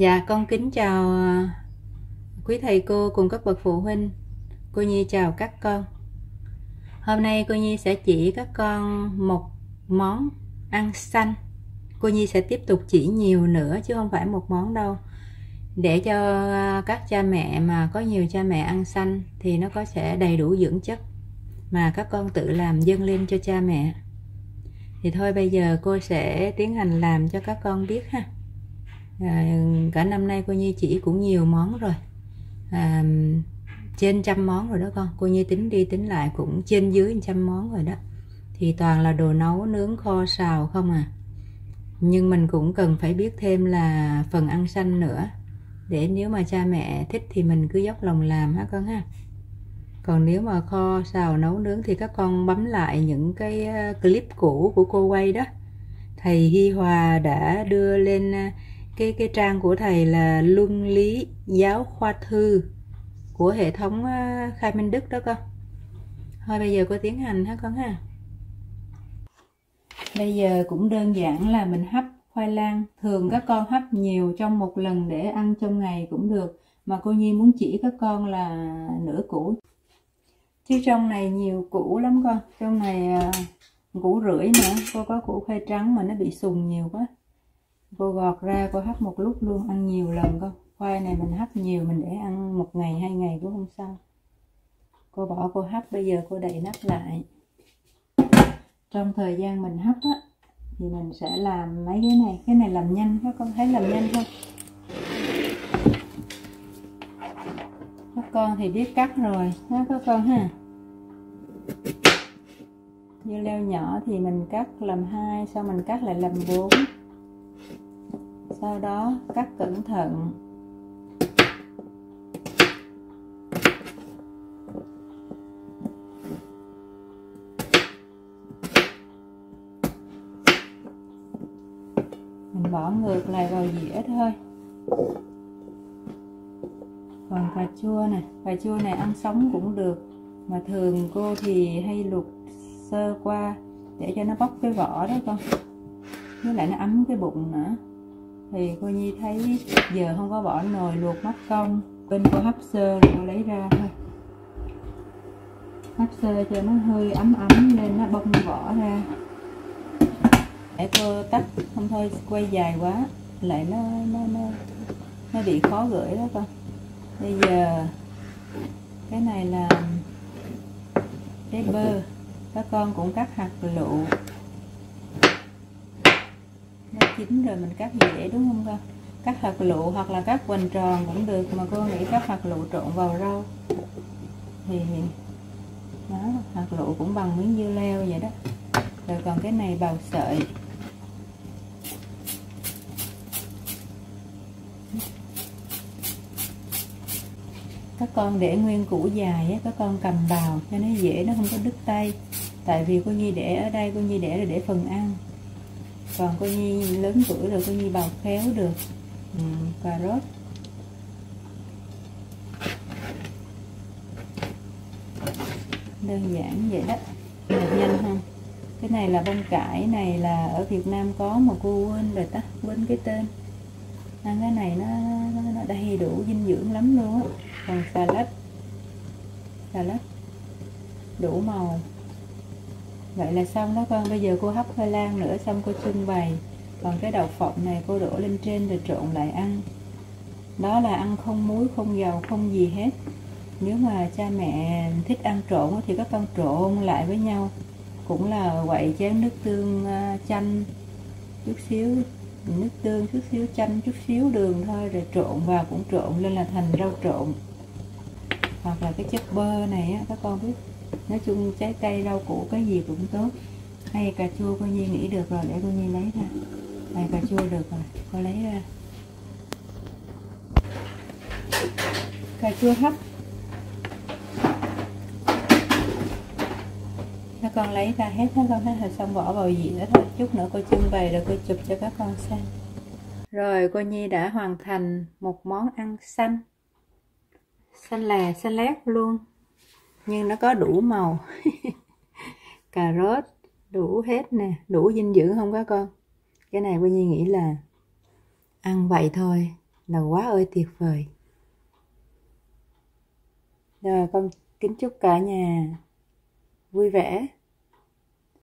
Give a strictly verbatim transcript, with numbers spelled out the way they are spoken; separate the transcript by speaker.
Speaker 1: Dạ, con kính chào à, quý thầy cô cùng các bậc phụ huynh. Cô Nhi chào các con. Hôm nay cô Nhi sẽ chỉ các con một món ăn xanh. Cô Nhi sẽ tiếp tục chỉ nhiều nữa chứ không phải một món đâu. Để cho các cha mẹ mà có nhiều cha mẹ ăn xanh thì nó có sẽ đầy đủ dưỡng chất mà các con tự làm dâng lên cho cha mẹ. Thì thôi bây giờ cô sẽ tiến hành làm cho các con biết ha. À, cả năm nay cô Nhi chỉ cũng nhiều món rồi, à, trên trăm món rồi đó con. Cô Nhi tính đi tính lại cũng trên dưới trăm món rồi đó. Thì toàn là đồ nấu nướng kho xào không à. Nhưng mình cũng cần phải biết thêm là phần ăn xanh nữa, để nếu mà cha mẹ thích thì mình cứ dốc lòng làm ha con ha. Còn nếu mà kho xào nấu nướng thì các con bấm lại những cái clip cũ của cô quay đó. Thầy Hi Hòa đã đưa lên cái cái trang của thầy là Luân Lý Giáo Khoa Thư của hệ thống Khai Minh Đức đó con. Thôi bây giờ cô tiến hành ha con ha. Bây giờ cũng đơn giản là mình hấp khoai lang. Thường các con hấp nhiều trong một lần để ăn trong ngày cũng được, mà cô Nhi muốn chỉ các con là nửa củ, chứ trong này nhiều củ lắm con. Trong này củ rưỡi nữa. Cô có củ khoai trắng mà nó bị sùng nhiều quá, cô gọt ra cô hấp một lúc luôn, ăn nhiều lần con. Khoai này mình hấp nhiều, mình để ăn một ngày hai ngày cũng không sao. Cô bỏ cô hấp, bây giờ cô đậy nắp lại. Trong thời gian mình hấp á thì mình sẽ làm mấy cái này. Cái này làm nhanh, các con thấy làm nhanh không? Các con thì biết cắt rồi đó các con ha. Dưa leo nhỏ thì mình cắt làm hai, sau mình cắt lại làm bốn. Sau đó cắt cẩn thận. Mình bỏ ngược lại vào dĩa thôi. Còn cà chua nè, cà chua này ăn sống cũng được, mà thường cô thì hay luộc sơ qua để cho nó bóc cái vỏ đó con, với lại nó ấm cái bụng nữa. Thì cô Nhi thấy giờ không có bỏ nồi luộc mất công, bên cô hấp sơ rồi cô lấy ra thôi. Hấp sơ cho nó hơi ấm ấm lên, nó bong vỏ ra. Để cô tắt, không thôi quay dài quá lại nó nó nó nó bị khó gửi đó con. Bây giờ cái này là cái bơ, các con cũng cắt hạt lựu. Nó chín rồi mình cắt dễ đúng không con? Cắt hạt lựu hoặc là cắt hoành tròn cũng được, mà cô nghĩ cắt hạt lựu trộn vào rau thì đó, hạt lựu cũng bằng miếng dưa leo vậy đó. Rồi còn cái này bào sợi. Các con để nguyên củ dài á, các con cầm bào cho nó dễ, nó không có đứt tay. Tại vì cô Nhi để ở đây, cô Nhi để là để phần ăn. Còn cô Nhi lớn tuổi rồi, cô Nhi bào khéo được. Ừ, cà rốt. Đơn giản vậy đó. Được nhanh không? Cái này là bông cải, này là ở Việt Nam có mà cô quên rồi ta, quên cái tên. Ăn cái này nó, nó, nó đầy đủ dinh dưỡng lắm luôn á. Còn xà lách, xà lách đủ màu. Vậy là xong đó con. Bây giờ cô hấp khoai lang nữa xong cô trưng bày. Còn cái đậu phộng này cô đổ lên trên rồi trộn lại ăn. Đó là ăn không muối, không dầu, không gì hết. Nếu mà cha mẹ thích ăn trộn thì các con trộn lại với nhau. Cũng là quậy chén nước tương chanh chút xíu, nước tương chút xíu, chanh chút xíu, đường thôi, rồi trộn vào cũng trộn lên là thành rau trộn. Hoặc là cái chất bơ này á, các con biết. Nói chung trái cây rau củ cái gì cũng tốt. Hay cà chua cô Nhi nghĩ được rồi, để cô Nhi lấy ra. Này cà chua được rồi, cô lấy ra. Cà chua hấp các con lấy ra hết các con, hết rồi xong bỏ vào dĩa thôi. Chút nữa cô trưng bày rồi cô chụp cho các con xem. Rồi cô Nhi đã hoàn thành một món ăn xanh, xanh là xanh lét luôn, nhưng nó có đủ màu. Cà rốt đủ hết nè, đủ dinh dưỡng không các con? Cái này cô Nhi nghĩ là ăn vậy thôi là quá ơi tuyệt vời. Rồi con kính chúc cả nhà vui vẻ.